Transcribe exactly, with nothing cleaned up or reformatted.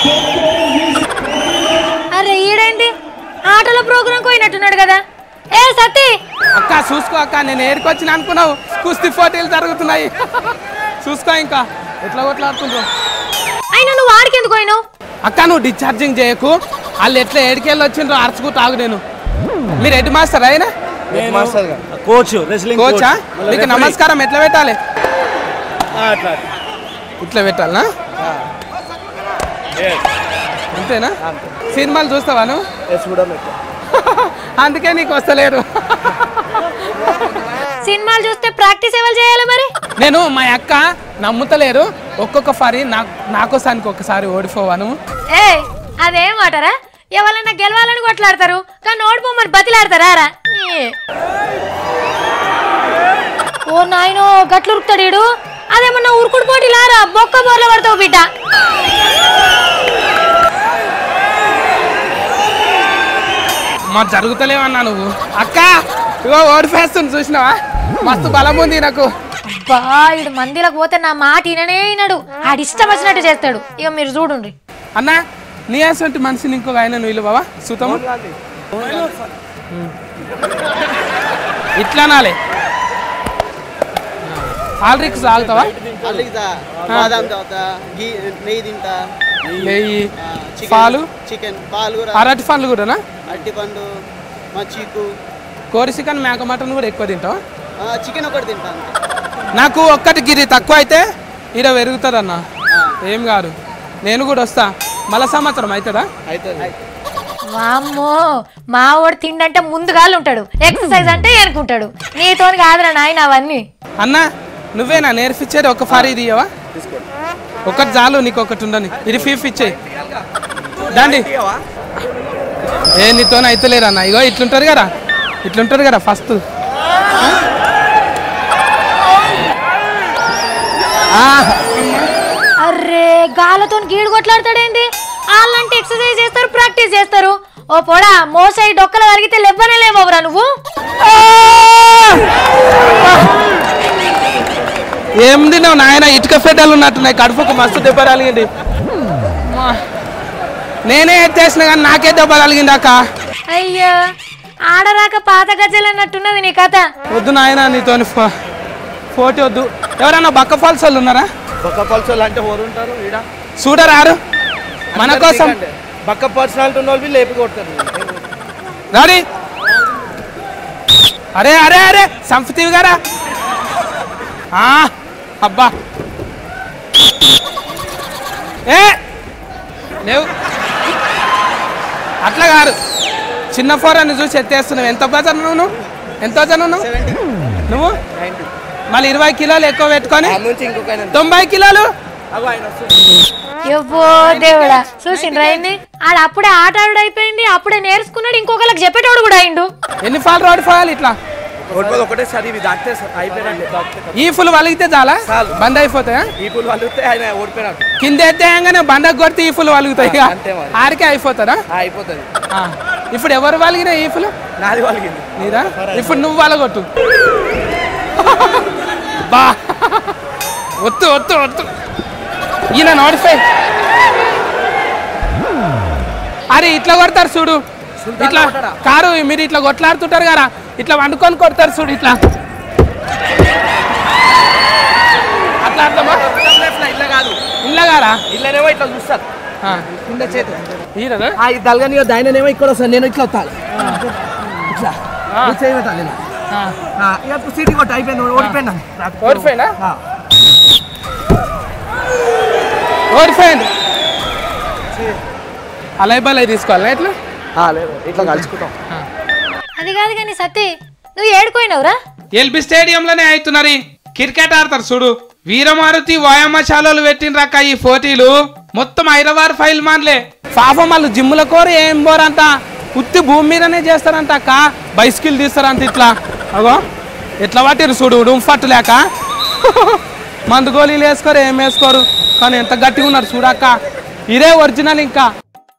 అరే ఈడేంటి ఆటల ప్రోగ్రాం పోయినట్టున్నాడు కదా. ఏ సతీ అక్క చూసుకో అక్క, నేను ఏడుకొచ్చిన అనుకున్నావు, కుస్తీ పోటీలు జరుగుతున్నాయి. చూసుకో ఇంకా ఎట్లా కొట్లాడుతుండ్రు. అయినా నువ్వు ఆడికి ఎందుకు పోయినావు? అక్క నువ్వు డిశ్చార్జింగ్ చేయకు, వాళ్ళు ఎట్లా ఏడికెళ్ళి వచ్చిండ్రో అరుచుకు తాగు. నేను మీరు హెడ్ మాస్టర్ అయినా కోచ్ కోచా? మీకు నమస్కారం ఎట్లా పెట్టాలి? ఇట్లా పెట్టాలనా? అంతేనా? సినిమాలు చూస్తావా నువ్వు? అందుకే నీకు వస్తలేరు. సినిమాలు చూస్తే ప్రాక్టీస్ ఎవరు చేయాలి మరి? నేను మా అక్క నమ్ముతలేరు, ఒక్కొక్క సారి నాకోసానికి ఒక్కసారి ఓడిపోవాను. ఏ అదేమాటరా, ఎవరైనా గెలవాలని కొట్లాడతారు కానీ ఓడిపోమని బతిలాడతారా రా? ఓ నాయనో గట్లు ఉరుకుతాడు. అదేమన్నా ఉరుకుడు పోటీ లారా, బొక్క బోర్ల పడతావు బిడ్డ. మా జరుగుతలేవన్నా నువ్వు. అక్క ఇగో ఓడిపేస్తుంది చూసినావా, మస్తు బలం ఉంది నాకు. బా ఇడు మందిలకు పోతే నా మాట విననే వినడు, ఆడి ఇష్టం వచ్చినట్టు చేస్తాడు. ఇక మీరు చూడండి అన్న, నీ అసంటి మనిషిని ఇంకొక ఆయన నువ్వు బావా సుతము ఇట్లా నాలే. ఆల్రిక్స్ తాగుతావా? నెయ్యి, పాలు, చికెన్, పాలు, అరటి పండ్లు కూడానా? అరటి పండు, చీకు, కోడి చికెన్, మేక మటన్ కూడా ఎక్కువ తింటావా? చికెన్ ఒకటి తింటాను. నాకు ఒక్కటి గిరి తక్కువ అయితే ఈడ పెరుగుతుంది అన్న. ఏం కాదు, నేను కూడా వస్తా. మళ్ళా సంవత్సరం అవుతుందా? వామ్మో, మా వాడు తిండంటే ముందుగాలు ఉంటాడు, ఎక్సర్సైజ్ అంటే అనుకుంటాడు. నీతో కాదురా నాయన అవన్నీ. అన్న నువ్వేనా నేర్పించేది? ఒక ఫారీ ఇది ఇవ్వవా? ఒకటి చాలు, నీకు ఒకటి ఉండని. ఇది ఫీఫ్ ఇచ్చేయి దాండి. ఏ నీతో అయితలేరు అన్న. ఇగో ఇట్లుంటారు కదా, ఇట్లుంటారు కదా ఫస్ట్. అర్రే గాలతో గీడు కొట్లాడతాడేంటి? వాళ్ళంటే ఎక్సర్సైజ్ చేస్తారు, ప్రాక్టీస్ చేస్తారు. ఓ పొడా మోసాయి డొక్కలు అరిగితే లెవ్వనే లేవరా నువ్వు. ఏముంది నువ్వు నాయన, ఇటుక ఫెడ్డలు ఉన్నట్టున్నాయి, కడుపుకు మస్తు దెబ్బ తగిలింది. నేనే ఎత్తేసిన కానీ నాకే దెబ్బ తగిలింది అక్క. అయ్యో ఆడరాక పాత గజ్జలు అన్నట్టున్నది నీ కథ. వద్దు నాయన నీతో పోటీ వద్దు. ఎవరన్నా బక్క ఫాల్స్ వాళ్ళు ఉన్నారా? బక్క పల్స్ వాళ్ళు అంటే ఎవరు ఉంటారు? చూడరారు మన కోసం. బక్క పర్సనాలిటీ ఉన్న వాళ్ళు లేపి కొడతారు. రాడి. అరే అరే అరే సంపతివి గారా. అబ్బా ఏ లేవు అట్లా కాదు, చిన్న ఫోరాన్ని చూసి ఎత్తేస్తున్నావు. ఎంత వజన్ నువ్వు? ఎంత వజన్ నువ్వు? నువ్వు మళ్ళీ ఇరవై కిలోలు ఎక్కువ పెట్టుకొని తొంభై కిలోలు. ఎవ్వో దేవుడా, చూసిండ్రా ఆయన్ని? ఆడ అప్పుడే ఆట ఆడు అయిపోయింది, అప్పుడే నేర్చుకున్నాడు, ఇంకొకరికి చెప్పేటోడు కూడా అయిండు. ఎన్ని ఫాల్ ఓడిపోవాలి ఇట్లా? ఒకటేసారి ఈ ఫుల్ వలిగితే చాలా బంద్ అయిపోతాయా? ఈ ఫుల్ వలిగితే ఆయన ఓడిపోయినాడు. కింద ఎత్తేయంగానే బందకు కొడితే ఈ ఫుల్ వలుగుతాయి, ఆడికే అయిపోతారా? అయిపోతుంది. ఇప్పుడు ఎవరు వలిగినా ఈ ఫుల్? నాది వలిగింది. నీదా? ఇప్పుడు నువ్వు వలగొట్టు. బా ఒత్తు ఒత్తు ఒత్తు. ఈయన నోటిఫై. అరే ఇట్లా కొడతారు చూడు, ఇట్లా కారు మీరు ఇట్లా కొట్లాడుతుంటారు కదా, ఇట్లా వండుకొని కొడతారు చూడు, ఇట్లా అట్లా అర్థమా? ఇల్లా కాదు, ఇల్లా కారా? ఇల్లనేమో ఇట్లా చూస్తారు కింద చేతి దల్గని దాయనేమో ఇక్కడ వస్తాను, నేను ఇట్లా వస్తాను ఇట్లా చేయబెట్టాలి. నేను సీటీ కొట్టి అయిపోయింది, ఓడిపోయినా. ఓడిపోయినా? ఓడిపోయింది. అలాయ్ బలాయ్ తీసుకోవాలి ఇట్లా ఇట్లా కలుసుకుంటాం. అది కాదు కానీ సతీ, నువ్వు ఏడుకోయినవురా? ఎల్బి స్టేడియంలోనే అవుతున్నారు క్రికెట్ ఆడతారు చూడు. వీరమారుతి వ్యాయామశాలలు పెట్టినరక్క ఈ పోటీలు. మొత్తం హైదరాబాద్ ఫైల్ మాన్లే. పాపం వాళ్ళు జిమ్ల కోరు ఏం పోరంట, ఉత్తి భూమి మీదనే చేస్తారంట అక్క. బైస్కిల్ తీస్తారంట ఇట్లా. అగో ఎట్లా పట్టిరు చూడు, డుంఫట్టు లేక. మందు గోళీలు వేసుకోరు, ఏం వేసుకోరు, కానీ ఎంత గట్టిగా ఉన్నారు చూడక్క. ఇదే ఒరిజినల్ ఇంకా.